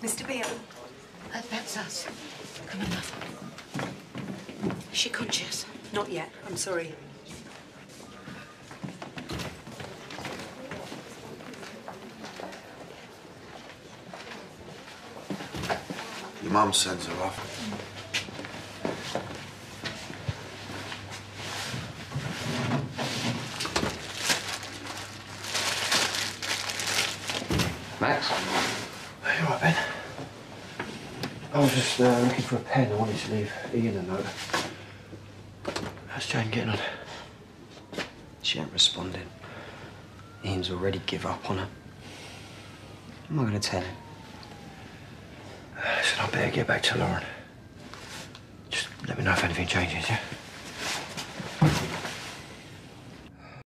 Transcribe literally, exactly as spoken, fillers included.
Mister Beale? Uh, that's us. Come on, love. Is she conscious? Not yet. I'm sorry. Your mum sends her off. Max? Are you all right, Ben? I was just uh, looking for a pen. I wanted to leave Ian a note. How's Jane getting on? She ain't responding. Ian's already give up on her. What am I going to tell him? Uh, listen, I better get back to Lauren. Just let me know if anything changes, yeah?